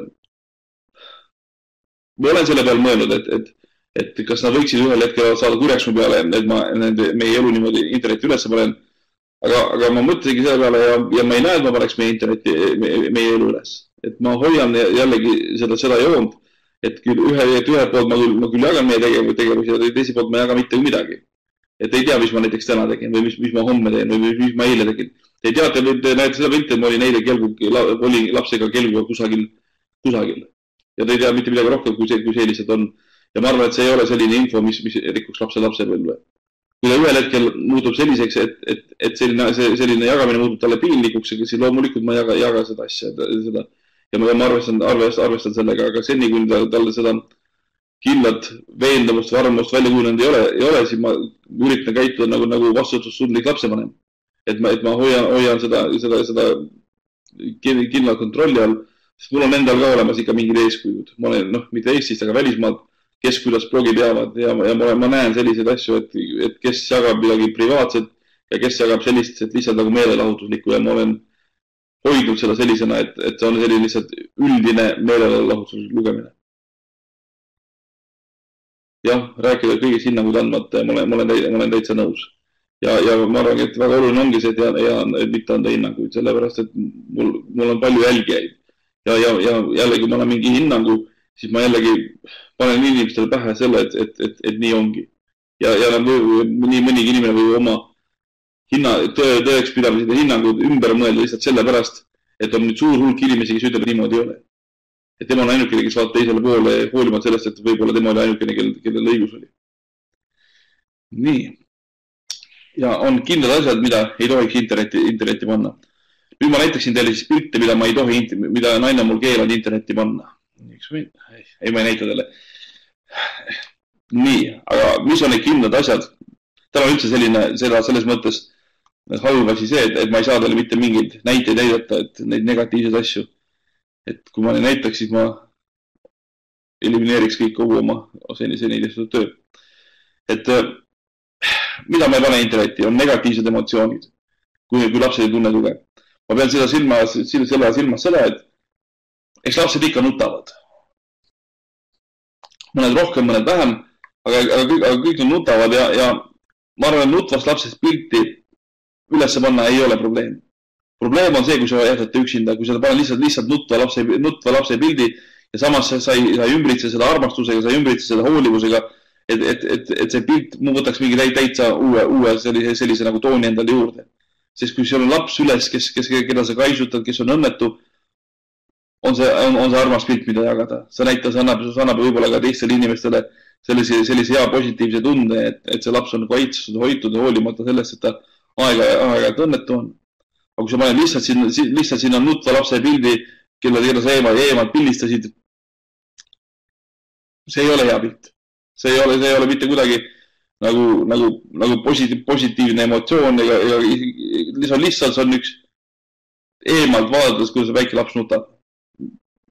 Ma olen selle peal mõelnud, et, et, et kas nad võiksid ühel hetkel saada kurjaks mu peale, et ma nende, meie elu niimoodi interneti üles panen. Aga, aga ma mõtlesingi selle peale ja, ja ma ei näe, et ma paneks meie interneti, meie, meie elu üles. Et ma hoian jällegi seda, seda joont, et küll ühe, et ühe poolt ma küll, ma küll jagan meie tegevusi, tegevusi ja teisi poolt ma jagan mitte midagi. Et ei tea, mis ma näiteks täna tegin või mis, mis ma homme teen või mis, mis ma eile tegin. Te teate, te näete seda pilti, et ma olin eile kelgu, oli lapsega kelguga kusagil, kusagil. Ja te ei tea mitte midagi rohkem, kui see, kui see lihtsalt on. Ja ma arvan, et see ei ole selline info, mis, mis rikuks lapse lapsepõlve. Kui ta ühel hetkel muutub selliseks, et, et, et selline, selline jagamine muutub talle piinlikuks, siis loomulikult ma jaga, jaga seda asja. Seda. Ja ma arvestan, arvestan, arvestan sellega, aga seni, kui talle seda kindlat veendamust või arvamust välja kujunenud ei ole, ei ole, siis ma üritan käituda nagu, nagu vastutusundlik lapsevanem. Et ma, et ma hoian, hoian seda, seda, seda kindla kontrolli all, sest mul on endal ka olemas ikka mingid eeskujud. Ma olen, noh, mitte Eestist, aga välismaalt, kes kuidas blogi peavad ja, ja ma, ma näen selliseid asju, et, et kes jagab midagi privaatset ja kes jagab sellist, et lihtsalt nagu meelelahutuslikku ja ma olen hoidnud seda sellisena, et, et see on selline lihtsalt üldine meelelahutus lugemine. Jah, rääkida kõigist hinnangud andmata ja ma olen, ma olen, ma olen täitsa nõus. Ja, ja ma arvan, et väga oluline ongi see, et ja, ja, mitte anda hinnanguid, sellepärast, et mul, mul on palju jälgijaid. Ja, ja, ja jällegi ma olen mingi hinnangu, siis ma jällegi panen inimestele pähe selle, et, et, et, et nii ongi. Ja, ja või, nii mõnigi inimene või oma hinna, töö, tõeks pidamised ja hinnangud ümber mõelda lihtsalt sellepärast, et on nüüd suur hulk inimesi, kes ütleb, niimoodi ei ole. Et tema on ainukene, kes vaatab teisele poole hoolimata sellest, et võib-olla tema oli ainukene, kellel, kellel õigus oli. Nii. Ja on kindlad asjad, mida ei tohiks internetti, internetti panna. Nüüd ma näitaksin teile siis pilte, mida ma ei tohi, mida naine mul keelanud internetti panna. Ei, ma ei näita teile. Nii, aga mis on need kindlad asjad? Täna on üldse selline, seda, selles mõttes halb asi see, et, et ma ei saa teile mitte mingeid näiteid näidata, et neid negatiivseid asju. Et kui ma neid näitaks, siis ma elimineeriks kõik kogu oma seni, seni tehtud töö. Et mida ma ei pane internetti, on negatiivsed emotsioonid, kui, kui lapsed ei tunne tuge. Ma pean seda silmas, selle silmas seda, et eks lapsed ikka nutavad. Mõned rohkem, mõned vähem, aga, aga, kõik, aga kõik nutavad ja, ja ma arvan, et nutvast lapsest pilti üles panna ei ole probleem. Probleem on see, kui sa jätate üksinda, kui sa paned lihtsalt, lihtsalt nutva lapse, nutva lapse pildi ja samas sa, sa, sa ümbritse seda armastusega, sa ümbritse seda hoolivusega, et, et, et, et see pilt mu võtaks mingi täitsa uue, uue sellise, sellise nagu tooni endale juurde. Sest kui seal on laps üles, kes, kes, keda sa kaisutad, kes on õnnetu, on see, on, on see armas pilt, mida jagada. Sa näita, sa annab, sa annab võib-olla ka teistele inimestele sellise, sellise hea positiivse tunde, et, et see laps on kaitstud, hoitud ja hoolimata sellest, et ta aega, aega et õnnetu on. Aga kui sa paned lihtsalt sinna, lihtsalt sinna nutva lapse pildi, kelle sa eemalt, eemalt pildistasid, see ei ole hea pilt. See ei ole, see ei ole mitte kuidagi nagu, nagu, nagu positiiv, positiivne emotsioon ega, ega see on lihtsalt, see on üks eemalt vaadates, kuidas väike laps nutab.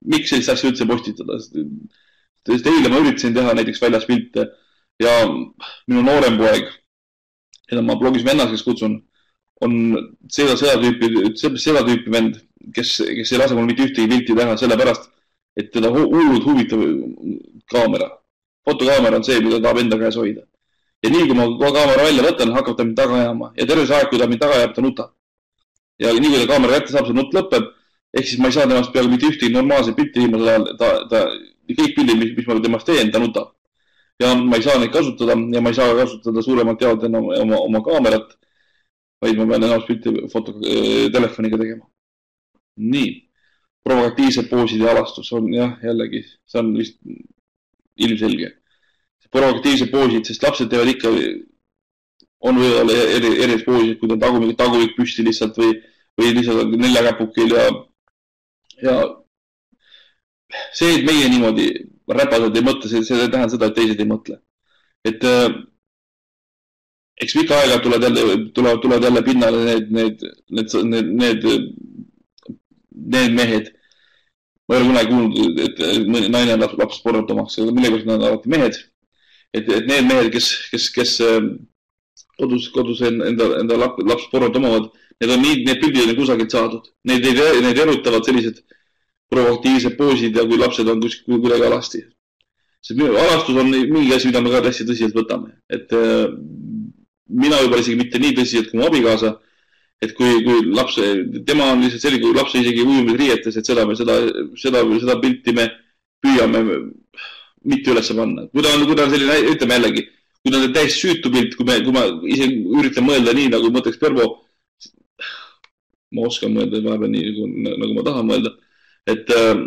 miks sellist asja üldse postitada? Sest eile ma üritasin teha näiteks väljas pilte ja minu noorem poeg, keda ma blogis vennas, kes kutsun, on seda, seda tüüpi, seda tüüpi vend, kes, kes ei lase mul mitte ühtegi pilti teha sellepärast, et teda hullud huvitab kaamera. Fotokaamera on see, mida tahab enda käes hoida. Ja nii, kui ma kaamera välja võtan, hakkab ta mind taga ajama. Ja terve see aeg, kui ta mind taga ajab, ta nutab. Ja nii, kui ta kaamera kätte saab, see nutt lõpeb. Ehk siis ma ei saa temast peaaegu mitte ühtegi normaalset pilti viimasel ajal. Ta, ta, kõik pildid, mis, mis ma temast teen, ta nutab. Ja ma ei saa neid kasutada ja ma ei saa kasutada suuremalt jaolt enam oma, oma kaamerat, vaid ma pean enam pilti foto, telefoniga tegema. Nii. Provokatiivsed poosid ja alastus on jah, jällegi, see on vist ilmselge. Provokatiivsed poosid, sest lapsed teevad ikka, on võivad olla eri, erinevad poosid, kui ta on tagumik, tagumik püsti lihtsalt või, või lihtsalt nelja käpukil ja, ja see, et meie niimoodi räpased ei mõtle, see, see tähendab seda, et teised ei mõtle. Et äh, eks pikka aega tulevad jälle, tulevad, tulevad jälle pinnale need, need, need, need, need, need mehed. Ma ei ole kunagi kuulnud, et naine on laps, laps pornot omaks, aga millegipärast nad on alati mehed. Et, et need mehed, kes, kes, kes kodus, kodus enda, enda laps pornot omavad, need on nii, need pildid on kusagilt saadud. Need, need, need erutavad sellised provokatiivsed poosid ja kui lapsed on kuskil kuidagi alasti. See alastus on mingi asi, mida me ka hästi tõsiselt võtame. Et mina võib-olla isegi mitte nii tõsiselt kui mu abikaasa, et kui, kui laps, tema on lihtsalt selline, kui laps isegi ujumid riietes, et seda, seda, seda, seda pilti me püüame mitte üles panna. Kui ta on, kui ta on selline, ütleme jällegi, kui ta on täiesti süütu pilt, kui, me, kui ma ise üritan mõelda nii, nagu mõtleks Pervo, ma oskan mõelda vahepeal nii, nagu, nagu ma tahan mõelda, et äh,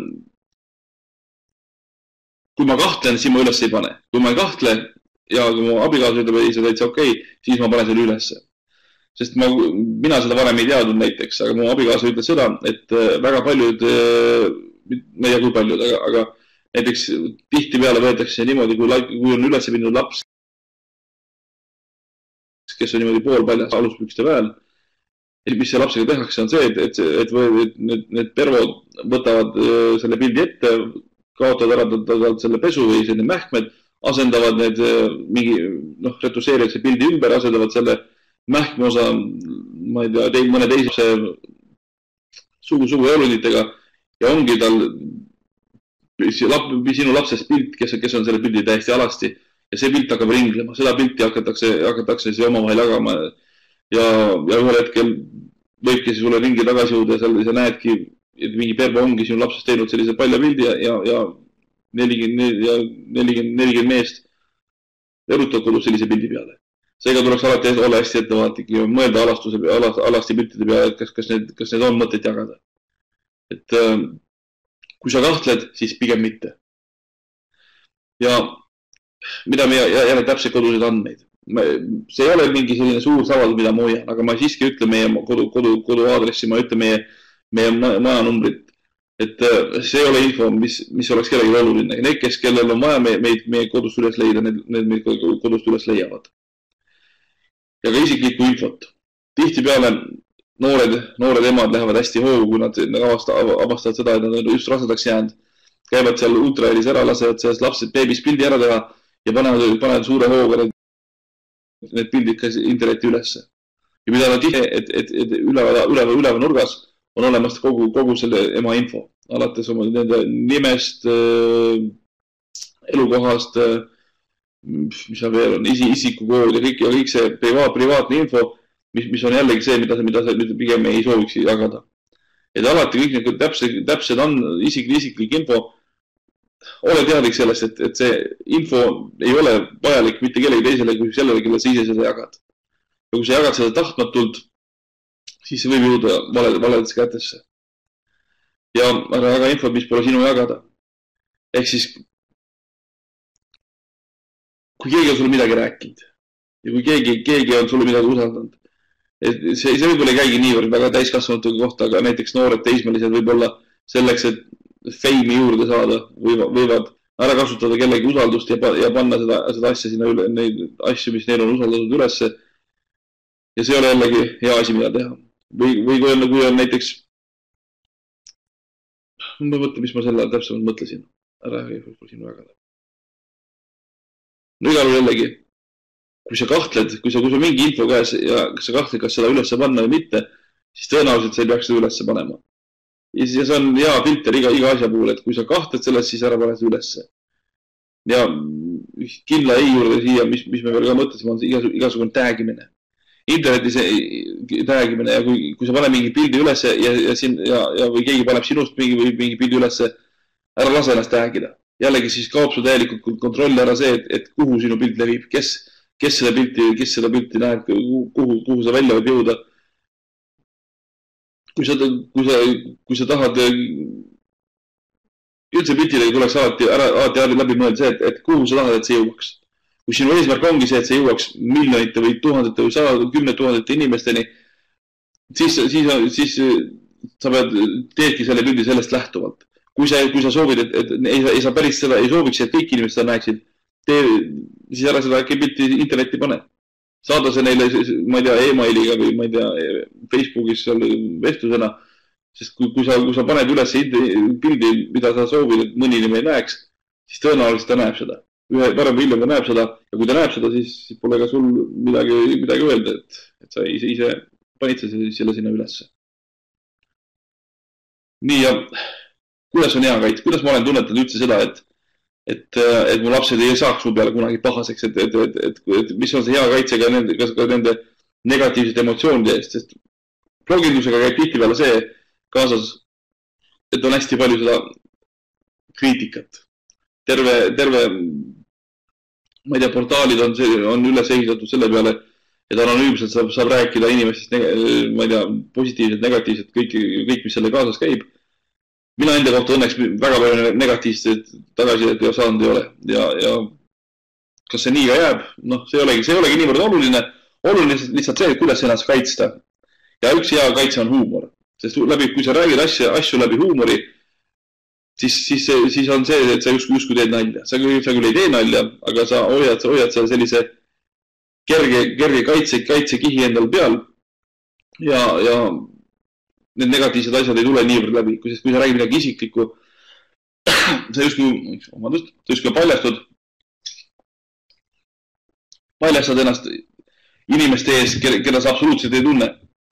kui ma kahtlen, siis ma üles ei pane. Kui ma ei kahtle ja kui mu abikaasa ütleb, et see täitsa okei, siis ma panen selle ülesse. Sest ma, mina seda varem ei teadnud näiteks, aga mu abikaasa ütles seda, et väga paljud, ma ei tea kui paljud, aga, aga näiteks tihti peale võetakse niimoodi, kui, kui on üles pinnud laps, kes on niimoodi pool paljas aluspükste väel, mis see lapsega tehakse, on see, et, et, et, et need, need pervod võtavad selle pildi ette, kaotavad ära selle pesu või selle mähkmed, asendavad need mingi, noh, retusseerivad see pildi ümber, asendavad selle mähkme osa, ma ei tea, teid mõne teise sugu-sugu elunditega ja ongi tal sinu lapsest pilt, kes, kes on selle pildi täiesti alasti ja see pilt hakkab ringlema. Seda pilti hakatakse, hakatakse siis omavahel jagama ja, ja ühel hetkel võibki see sulle ringi tagasi jõuda ja seal sa näedki, et mingi pervo ongi sinu lapsest teinud sellise palja pildi ja, ja, ja nelikümmend, nelikümmend meest erutab kodus sellise pildi peale. Seega tuleks alati olla hästi ettevaatlik ja mõelda alastuse, alasti piltide peale, et kas, kas, need, kas need on mõtet jagada. Et kui sa kahtled, siis pigem mitte. Ja mida me jälle täpselt koduseid andmeid. See ei ole mingi selline suur savaldus, mida ma hoian, aga ma siiski ütlen meie kodu, kodu, kodu aadressi, ma ütlen meie, meie maja numbrit. Et see ei ole info, mis, mis oleks kellegi oluline. Need, kes, kellel on vaja meid meie kodust üles leida, need, need meid kodust üles leiavad. Ja ka isiklikku infot. Tihti peale noored, noored emad lähevad hästi hoogu, kui nad avastavad seda, et nad on just rasedaks jäänud. Käivad seal ultrahelis ära, lasevad sellest lapsed beebis pildi ära teha ja panevad, panevad suure hooga need, need pildid ka interneti ülesse. Ja mida nad tihti, et, et, et üleval, üleval, üleval nurgas on olemas kogu, kogu selle ema info. Alates oma nende nimest, elukohast, mis on veel on, isi, isikukood ja kõik, ja kõik see privaat, privaatne info, mis, mis on jällegi see, mida, mida sa pigem ei sooviks jagada. Et alati kõik need täpsed, täpsed on isiklik, isiklik info, ole teadlik sellest, et, et see info ei ole vajalik mitte kellegi teisele, kui sellele, kelle sa ise seda jagad. Ja kui sa jagad seda tahtmatult, siis see võib jõuda vale, valedesse kätesse. Ja aga info, mis pole sinu jagada. Ehk siis kui keegi on sulle midagi rääkinud ja kui keegi, keegi on sulle midagi usaldanud, see, see võib-olla ei käigi niivõrd väga täiskasvanute kohta, aga näiteks noored teismelised võib-olla selleks, et feimi juurde saada, võivad, võivad ära kasutada kellegi usaldust ja, ja panna seda, seda asja sinna üle, neid asju, mis neil on usaldatud ülesse. Ja see ei ole jällegi hea asi, mida teha. Või, või kui on, kui on näiteks ma mõtlen, mis ma selle täpsemalt mõtlesin. Ära siin väga. No igal jällegi, kui sa kahtled, kui sa, kui sa mingi info käes ja kas sa kahtled, kas seda üles panna või mitte, siis tõenäoliselt sa ei peaks seda üles panema. Ja see on hea filter iga, iga asja puhul, et kui sa kahtled sellest, siis ära pane seda ülesse. Ja kindla ei juurde siia, mis, mis me veel ka mõtlesime, on igas, igasugune tagimine. Internetis tagimine ja kui, kui sa pane mingi pildi ülesse ja, ja, siin, ja, ja või keegi paneb sinust mingi, või mingi pildi ülesse, ära lase ennast tagida. Jällegi siis kaob su täielikult kontrolli ära see, et, et kuhu sinu pilt levib, kes, kes seda pilti, kes seda pilti näeb, kuhu, kuhu sa välja võib jõuda. Kui sa, kui sa, kui sa tahad, üldse piltile tuleks alati, ära, alati läbi mõelda see, et, et kuhu sa tahad, et see jõuaks. Kui sinu eesmärk ongi see, et see jõuaks miljonite või tuhandete või sada, kümne tuhandete inimesteni, siis, siis, siis sa pead, teedki selle pildi sellest lähtuvalt. Kui sa, kui sa soovid, et, et ei, ei sa päris seda, ei sooviks, et kõik inimesed seda näeksid, tee, siis ära seda äkki pilti internetti pane. Saada see neile, ma ei tea, e-mailiga või ma ei tea, Facebookis seal vestlusena, sest kui, kui, sa, kui sa paned üles pildi, mida sa soovid, et mõni inimene näeks, siis tõenäoliselt ta näeb seda. Ühe parem hiljem ta näeb seda ja kui ta näeb seda, siis pole ka sul midagi, midagi öelda, et, et sa ise, ise panid selle sinna ülesse. Nii ja kuidas on hea kaits? Kuidas ma olen tunnetanud üldse seda, et, et, et mu lapsed ei saaks mu peale kunagi pahaseks, et, et, et, et, et mis on see hea kaitsega nende, ka nende negatiivsete emotsioonide eest, sest blogindusega käib tihti peale see kaasas, et on hästi palju seda kriitikat. Terve, terve, ma ei tea, portaalid on, on üles ehitatud selle peale, et anonüümselt saab, saab rääkida inimestest, ma ei tea, positiivselt, negatiivselt, kõik, kõik, mis selle kaasas käib. Mina enda kohta õnneks väga palju negatiivset tagasidet ja saanud ei ole. Ja, ja kas see nii ka jääb? Noh, see ei olegi, see ei olegi niivõrd oluline. Oluline lihtsalt see, kuidas ennast kaitsta. Ja üks hea kaitse on huumor. Sest läbi, kui sa räägid asju, asju läbi huumori, Siis, siis, siis on see, et sa justkui, justkui teed nalja. Sa küll, sa küll ei tee nalja, aga sa hoiad, sa hoiad seal sellise kerge, kerge kaitse, kaitsekihi endal peal. Ja, ja need negatiivsed asjad ei tule niivõrd läbi. Sest kui sa räägid midagi isiklikku, sa justkui, omadust, sa justkui paljastud, paljastad ennast inimeste ees, keda sa absoluutselt ei tunne.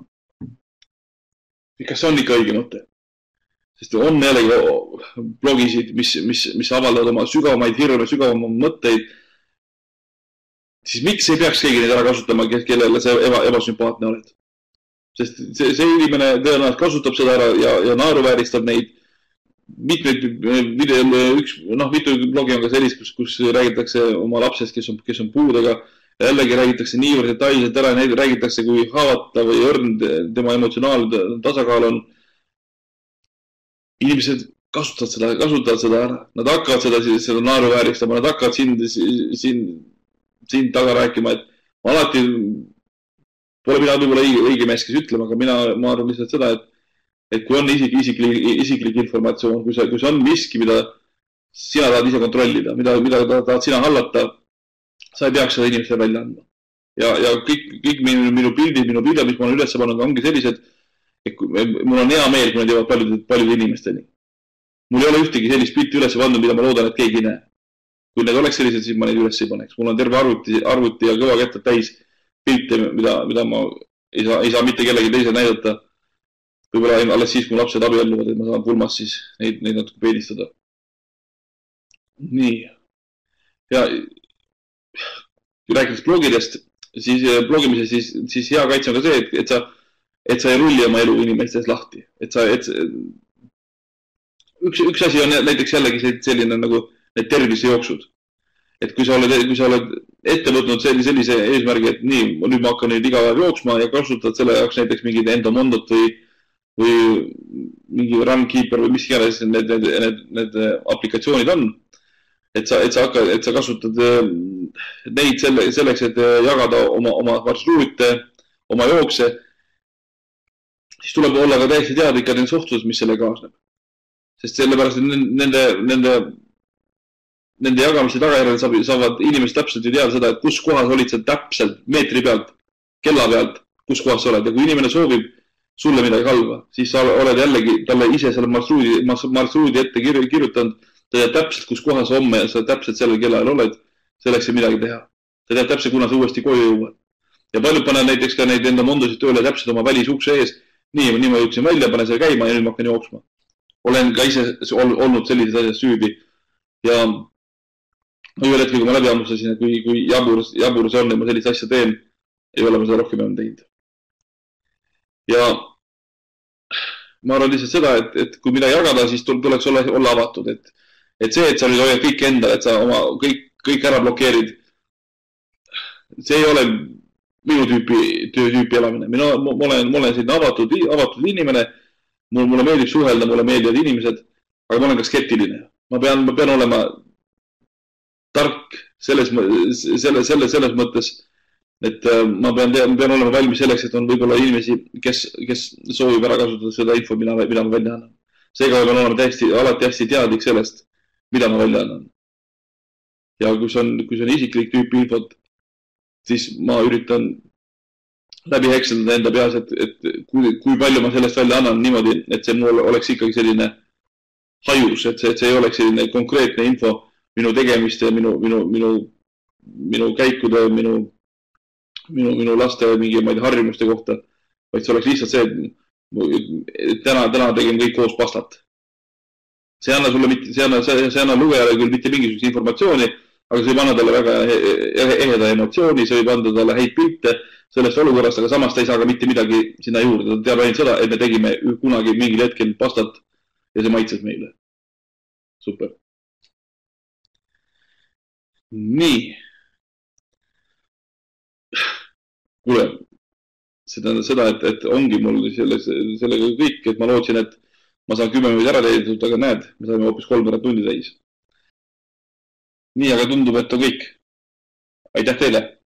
Kas see on ikka õige mõte? Sest on jällegi blogisid, mis, mis, mis avaldavad oma sügavamaid hirme, sügavamaid mõtteid, siis miks ei peaks keegi neid ära kasutama, kellele see eba, ebasümpaatne oled? Sest see, see inimene tõenäoliselt kasutab seda ära ja, ja naeruvääristab neid. Mitmeid video, üks, noh, mitu blogi on ka sellist, kus, kus räägitakse oma lapsest, kes on, kes on puudega. Jällegi räägitakse niivõrd detailselt ära, neid räägitakse, kui haavatav või õrn tema emotsionaalne tasakaal on. Inimesed kasutavad seda, kasutavad seda ära. Nad hakkavad seda, seda naaru vääristama, nad hakkavad sind, sind, sind taga rääkima, et ma alati pole mina võib-olla õige, õige mees, kes ütlema, aga mina, ma arvan lihtsalt seda, et, et kui on isik, isiklik, isiklik informatsioon, kui see, kui see on miski, mida sina tahad ise kontrollida, mida, mida tahad sina hallata, sa ei peaks seda inimesele välja andma. Ja, ja kõik, kõik minu, minu pildid, minu videod, mis ma olen üles pannud, ongi sellised, et mul on hea meel, kui need jõuavad paljude, paljude inimesteni. Mul ei ole ühtegi sellist pilti üles pandud, mida ma loodan, et keegi ei näe. Kui need oleks sellised, siis ma neid üles ei paneks. Mul on terve arvuti, arvuti ja kõva kätte täis pilte, mida, mida ma ei saa, ei saa mitte kellegi teise näidata. Võib-olla alles siis, kui lapsed abielluvad, et ma saan pulmas siis neid, neid natuke peedistada. Nii. Ja kui rääkides blogidest, siis blogimisest, siis, siis hea kaitse on ka see, et, et sa et sa ei rulli oma elu inimestes lahti. Et sa, et üks, üks asi on näiteks jällegi selline nagu need tervisejooksud. Et kui sa oled, kui sa oled ette võtnud sellise, sellise eesmärgi, et nii, nüüd ma hakkan neid iga päev jooksma ja kasutad selle jaoks näiteks mingid endomondot või, või mingi runkeeper või mis iganes need, need, need, need aplikatsioonid on. Et sa, et sa hakkad, et sa kasutad neid selle, selleks, et jagada oma, oma marsruute, oma jookse, siis tuleb olla ka täiesti teadlik nende suhtlus, mis selle kaasneb. Sest sellepärast, et nende, nende, nende jagamise tagajärjel saavad inimesed täpselt ju teada seda, et kus kohas olid sa täpselt meetri pealt, kella pealt, kus kohas sa oled. Ja kui inimene soovib sulle midagi halba, siis sa oled jällegi talle ise selle marsruudi, marsruudi ette kirjutanud, ta teab täpselt, kus kohas homme sa täpselt sellel kellaajal oled, selleks ei midagi teha. Ta teab täpselt, kuna sa uuesti koju jõuad. Ja paljud panevad näiteks ka neid enda mondosid tööle täpselt oma välisukse ees. Nii, nii ma jõudsin välja, panen selle käima ja nüüd ma hakkan jooksma. Olen ka ise olnud sellised asjad süüdi. Ja ühel hetkel, kui ma läbi hammustasin, kui, kui jabur, jabur see on, et ma sellist asja teen, ei ole ma seda rohkem enam teinud. Ja ma arvan lihtsalt seda, et, et kui midagi jagada, siis tuleks olla, olla avatud. Et, et see, et sa nüüd hoiad kõik endale, et sa oma kõik, kõik ära blokeerid, see ei ole minu tüüpi, tüüpi elamine. Mina, ma olen, ma olen selline avatud, avatud inimene, mulle meeldib suhelda, mulle meeldivad inimesed, aga ma olen ka skeptiline. Ma pean, ma pean olema tark selles, selles, selles, selles mõttes, et ma pean, pean olema valmis selleks, et on võib-olla inimesi, kes, kes soovib ära kasutada seda info, mida, mida ma välja annan. Seega ma pean olema täiesti, alati hästi teadlik sellest, mida ma välja annan. Ja kui see on, kui see on isiklik tüüpi infot, siis ma üritan läbi hekseldada enda peas, et, et kui, kui palju ma sellest välja annan niimoodi, et see mul oleks ikkagi selline hajus, et see, et see ei oleks selline konkreetne info minu tegemiste, minu, minu, minu, minu käikude, minu, minu, minu laste mingi maid harjumuste kohta, vaid see oleks lihtsalt see, et täna, täna tegin kõik koos pastat. See anna sulle mitte, see anna, see, see anna lugejale küll mitte mingisugust informatsiooni, aga see võib anda talle väga eheda emotsiooni, see võib anda talle häid pilte sellest olukorrast, aga samas ta ei saa ka mitte midagi sinna juurde. Ta teab ainult seda, et me tegime kunagi mingil hetkel pastat ja see maitses meile. Super. Nii. Kuule, see tähendab seda, et, et ongi mul selle, sellega kõik, et ma lootsin, et ma saan kümme minutit ära teeditud, aga näed, me saime hoopis kolmkümmend tundi täis. Nii, aga tundub, et on kõik. Aitäh teile!